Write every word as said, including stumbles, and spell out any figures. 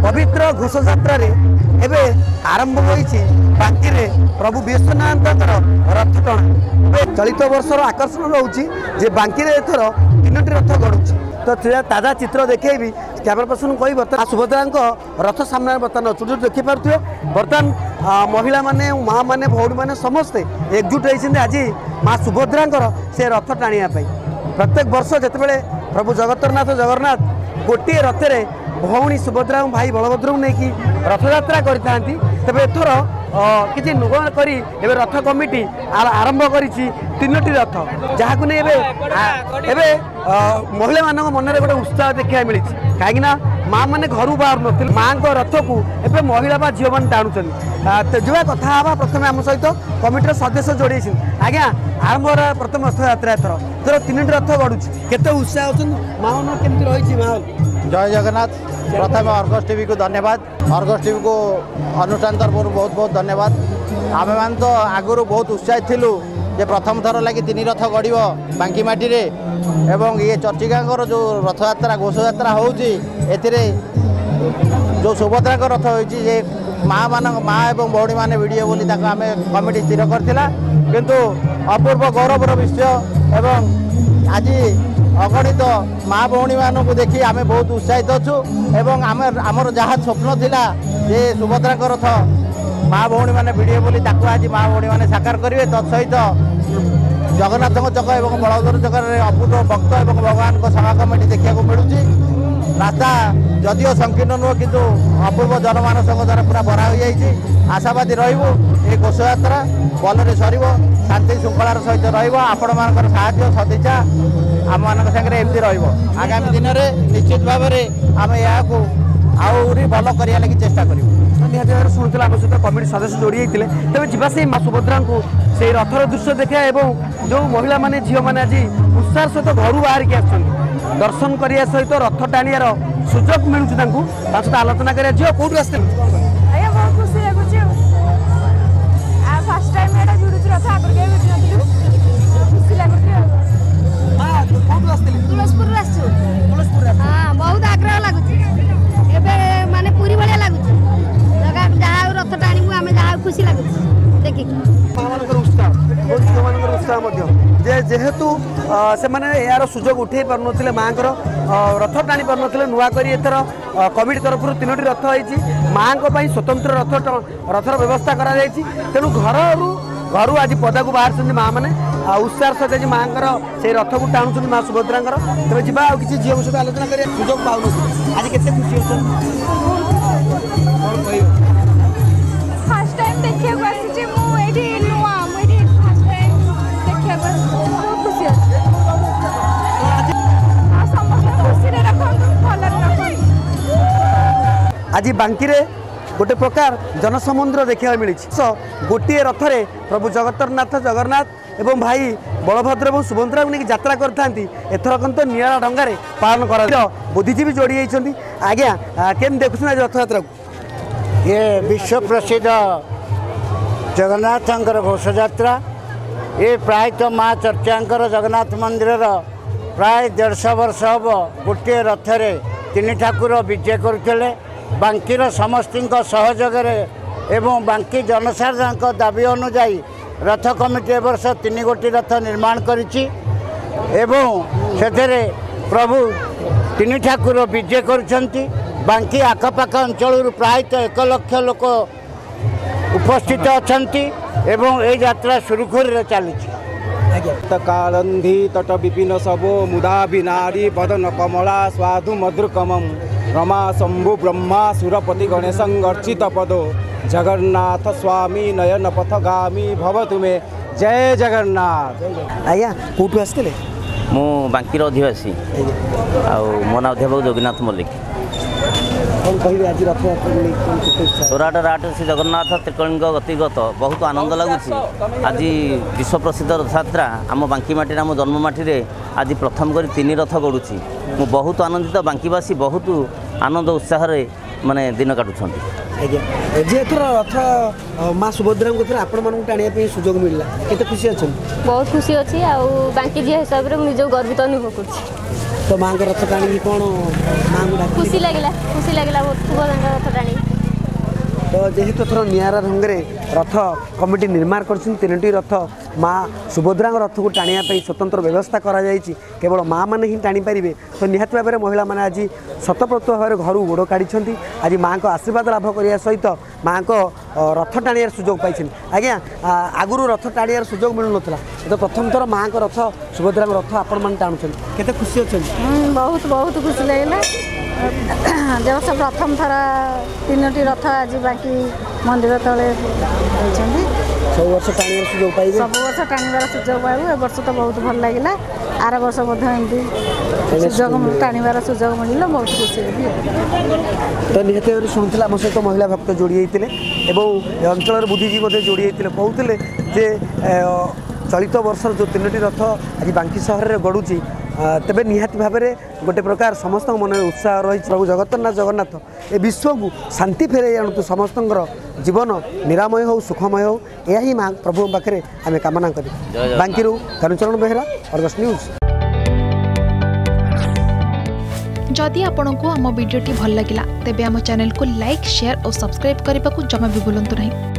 पवित्र घोष यात्रा एबे आरंभ होईछि बांकी रे प्रभु विश्वनाथ रथ टଣା चलित वर्षर आकर्षण रोचे जे बांकी रे एथर तीनोटी रथ गड़ुछि। तो ताजा चित्र देखी कैमेरा पर्सन कही बर्तमान सुभद्रा रथ सामने बर्तमान अच्छे देखी पारे बर्तमान महिला माने माँ माने भौणी माने समस्ते एकजुट होती आज माँ सुभद्रा से रथ टाणिया प्रत्येक वर्ष जितेबाला प्रभु जगतरनाथ जगन्नाथ गोटे रथरे भौणी सुभद्रा भाई बलभद्र को लेकिन रथयात्रा करते तेज एथर किसी नूतन कर रथ कमिटी आरंभ कर तीनोटी रथ जहाँ को नहीं महिला मान मन में गोटे उत्साह देखा मिली कहीं माँ मैंने घर बाहर नी माँ को रथ को एवं महिला बा झील मैंने टाणुच्च जो कथा हाँ प्रथम आम सहित कमिटर सदस्य जोड़े आज्ञा आरंभ प्रथम रथ यात्रा एथर तर तीन रथ गड़ुच केते उत्साह होती माँ मन केमती रही माहौल। जय जगन्नाथ। प्रथम अर्गस टीवी को धन्यवाद। अर्गस टीवी को अनुष्ठान तरफ बहुत बहुत धन्यवाद। आम मान तो आगुरी बहुत उत्साहित थिलु जे प्रथम थर लगी तीन रथ गड़ बांकी माटी रे एवं ये चर्चिका जो रथ यात्रा घोष यात्रा होउची एथिरे जो सुभद्रा रथ होइची जे माँ मान माँ एवं भौणी माने वीडियो बोली आम कमिटी स्थिर करथिला किंतु अपूर्व गौरवर विषय एवं आज अगणित माँ भौणी मान को देखी आम बहुत उत्साहित अच्छु एवं आम आमर जहाँ स्वप्न थिला जे सुभद्रा रथ माँ भौणी मैंने वीडियो बोली आज माँ भौणी मैंने साकार करेंगे तत्सहित जगन्नाथ चक और बलभद्र चक्र अपूर्व भक्त और भगवान को सभा कमिटी देखा मिलूँ। रास्ता जदिओ संकीर्ण नुह किंतु अपूर्व जनमानस द्वारा पूरा भरा हो जाइए। आशावादी रही ये घोष यात्रा भलरे सर शांति श्रृंखलार सहित आपण मान साहाय्य सदिच्छा आम मान सागर एमती आगामी दिन में निश्चित भाव में आम यहाँ आहरी भल करने लगी चेष्टा करूँ। निहत शुणुला आम सहित कमिटी सदस्य जोड़ी होते तेज जीवा से माँ सुभद्रा को से रथर दृश्य देखा और जो महिला माने झील मैंने आज उत्साह सहित घर बाहर के आसन दर्शन करने सहित रथ टाणियार सुजोग मिलूँ सहित आलोचना कर झील कौटू आस बहुत आग्रह लगुच माने पूरी भाया लगुच जहाँ रथ टाणु आम जहाँ खुशी लगुच देखिक उत्साह जे जेहेतु से माने यार सुजोग उठे पार नथिले माँ रथ टाणी पार नथिले नुआ करी एथर कमिटी तरफ तीनोटी रथ होइछि माँ स्वतंत्र रथ रथर व्यवस्था करा जाइछि तेणु घर घर आज पदा को बाहर माँ मैंने उत्साह सहित माँ से रथ को टाणुं माँ सुभद्रा तेज जा किसी झील सहित आलोचना कर सुजोग पाऊन आज के खुशी फर्स्ट टाइम देखिए आसी मुझे नुआ मुझे फर्स्ट टाइम देखिए खुशी अच्छे समस्त खुशी रखते आज बांकी रे गोटे प्रकार जनसमुद्र देखा मिली गोटे रथरे प्रभु जगतरनाथ जगन्नाथ एवं भाई बलभद्र और सुभद्रा को लेकिन यात्रा करते एथरक तो निरा ढंगार पालन कर बुद्धिजीवी जोड़ी होती आज्ञा केम देखुन आज रथ यात्रा को ये विश्व प्रसिद्ध जगन्नाथ घोष यात्रा ये प्रायतः माँ चर्चांकर जगन्नाथ मंदिर प्राय डेढ़ वर्ष हम गोटे रथरे तीन ठाकुर विजय करते बांकीर समस्त सहयोग एवं बांकी जनसाधारण दाबी अनुजाई रथ कमिटी ए वर्ष तीन गोटी रथ निर्माण करिछि एवं से प्रभु तीन ठाकुर विजय करुछंती बांकी आखपाख अंचल प्रायतः एक लक्ष लोक उपस्थित अछंती एवं ए यात्रा सुरुखुर चली कालंधी तट विपिन सबो मुदा बिनारी बदन कमला स्वादु मधुरकमम रमा शंभु ब्रह्मा सुरपति गणेश अर्चित पदो जगन्नाथ स्वामी नयन पथगामी भव तुम्हें जय जगन्नाथ। आज्ञा कौटू आसते मु बांकीर अधिवासी मो ना अध्यापक जगन्नाथ मल्लिक सोराट राट श्री जगन्नाथ त्रिकलिंग गतिगत बहुत आनंद लगुच आज विश्व प्रसिद्ध रथयात्रा आम बांकी माटी आम जन्ममाटी आज प्रथम कर तीन रथ गड़ुची मु बहुत आनंदित बांकीवासी बहुत आनंद उत्साह माने दिन काटुंट जे एथर रथ माँ सुभद्रा को आपण मानू टाणिया सुजोग मिलला केते खुशी अच्छा बहुत खुशी अच्छी बांकी जी हिसाब से मुझे गर्वित अनुभव कर तो माँ रथ टाणी कौन माँ खुशी लगे खुशी लगे बहुत सुभद्रा रथ जेहेतु थर निरा ढंग से रथ कमिटी निर्माण कर तीनो रथ माँ सुभद्रा रथ को टाणिया स्वतंत्र व्यवस्था कराई केवल माँ मैंने ही टाणी पारे तो निहत भाव में महिला मैंने आज शतप्रत भाव में घर गोड़ काढ़ी आज माँ को आशीर्वाद लाभ करने सहित माँ को रथ टाणियार सुजोग पाई आज्ञा आगुरी रथ टाणियार सुजोग मिलू ना तो प्रथम थर माँ को रथ सुभद्रा रथ आपण मैंने टाणुन केते खुशी अच्छा बहुत बहुत खुशी लगे जब सब प्रथम थर तीनो रथ आज बाकी मंदिर तले सब वर्ष टाणियार सुजोग पाइबे सब वर्ष टाणीबार सुजोग पाइबू ए वर्ष तो बहुत भल लगे आर वर्ष एमती सुजोग टाणीबार सुजोग मिले बहुत खुशी लगी तो निहत भाव शुणुला आम सहित महिला भक्त जोड़ी होते अंचल बुद्धिजीवी जोड़ी होते कहते जे चलित वर्ष जो तीनो रथ आज बांकी सहर में गड़ुची तेबे निहाती भाव में गोटे प्रकार समस्त मन में उत्साह रही प्रभु जगन्नाथ जगन्नाथ ए विश्व को शांति फेरे आणु समस्त जीवन निरामय हो सुखमय हो यह ही माँ प्रभु पाखे आम कामना करें बांकी कानुचरण बेहरा अर्गस न्यूज। जदि आपंक आम भिडी भल लगा तेब आम चैनल को लाइक शेयर और सब्सक्राइब करने को जमा भी भूलु नहीं।